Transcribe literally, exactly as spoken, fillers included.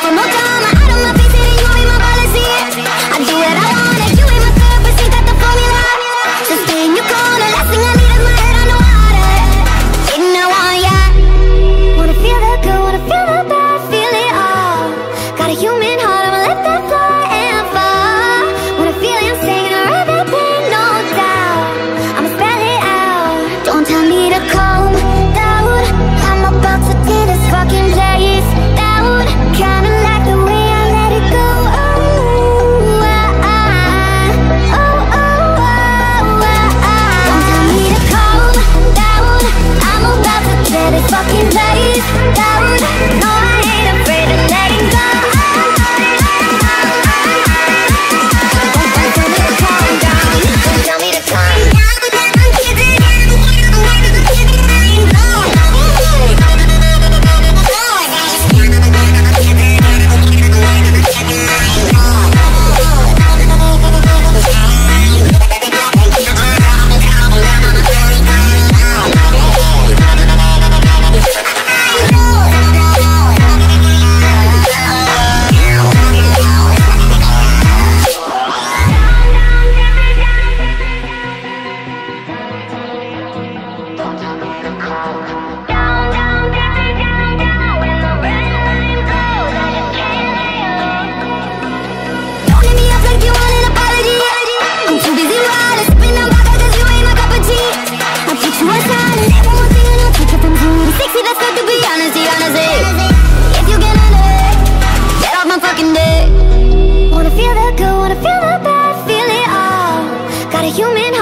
one more time, I out of my face, it ain't you ain't my policy. I do what I want, like you ain't my therapist, ain't got the formula. Just stay in your corner, last thing I need is my head on the water. Getting that one, yeah. Wanna feel the good, wanna feel the bad, feel it all. Got a human heart, I'ma let that fly and fall. Wanna feel insane or everything, no doubt. I'ma spell it out. Don't tell me to calm down, I'm about to tear this fucking place down. Kinda like the way I let it go. Oh, ah, ah, oh, oh, oh, ah, ah. Don't tell me to calm down, I'm about to tear this fucking place down. No, I ain't afraid of letting go. Don't tell me to calm down, don't tell me to calm down. Wanna feel the good, wanna feel the bad, feel it all. Got a human